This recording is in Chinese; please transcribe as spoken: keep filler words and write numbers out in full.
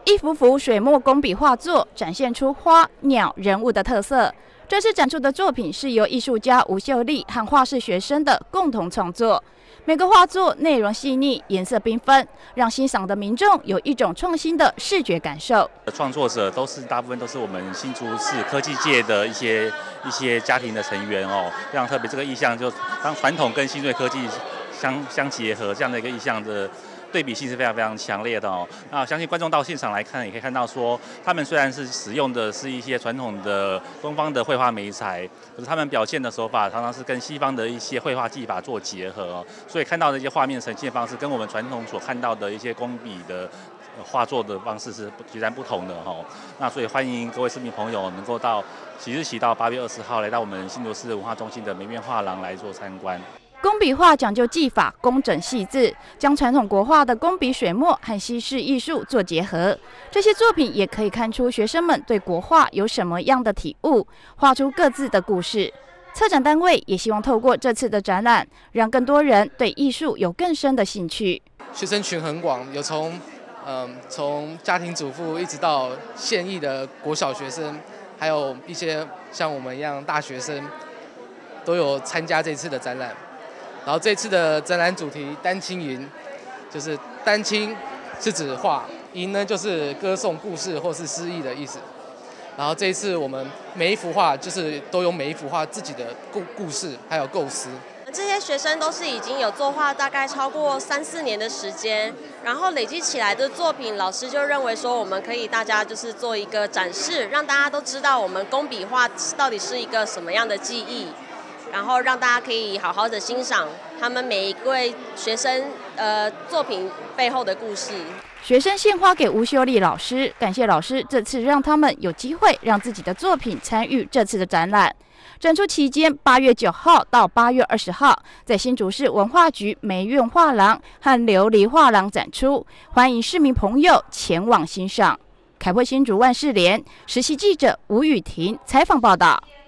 一幅幅水墨工笔画作展现出花、鸟、人物的特色。这次展出的作品是由艺术家吴秀丽和画室学生的共同创作。每个画作内容细腻，颜色缤纷，让欣赏的民众有一种创新的视觉感受。 创作者都是大部分都是我们新竹市科技界的一些一些家庭的成员哦，非常特别。这个意象就当传统跟新锐科技相相结合这样的一个意象的对比性是非常非常强烈的哦。那我相信观众到现场来看，也可以看到说，他们虽然是使用的是一些传统的东方的绘画媒材，可是他们表现的手法常常是跟西方的一些绘画技法做结合哦，所以看到的一些画面呈现方式，跟我们传统所看到的一些工笔的画作的方式是截然不同的哦。那所以欢迎各位市民朋友能够到即日起到八月二十号来到我们新竹市文化中心的梅苑画廊来做参观。 工笔画讲究技法工整细致，将传统国画的工笔水墨和西式艺术做结合。这些作品也可以看出学生们对国画有什么样的体悟，画出各自的故事。策展单位也希望透过这次的展览，让更多人对艺术有更深的兴趣。 学生群很广，有从嗯从家庭主妇一直到现役的国小学生，还有一些像我们一样大学生，都有参加这次的展览。然后这次的展览主题丹青吟，就是丹青是指画，吟呢就是歌颂故事或是诗意的意思。然后这一次我们每一幅画就是都有每一幅画自己的故故事还有构思。 这些学生都是已经有作画大概超过三四年的时间，然后累积起来的作品，老师就认为说我们可以大家就是做一个展示，让大家都知道我们工笔画到底是一个什么样的技艺。然后让大家可以好好的欣赏他们每一位学生呃作品背后的故事。 学生献花给吴秀丽老师，感谢老师这次让他们有机会让自己的作品参与这次的展览。展出期间，八月九号到八月二十号，在新竹市文化局梅苑画廊和琉璃画廊展出，欢迎市民朋友前往欣赏。凯播新竹万事联实习记者吴雨婷采访报道。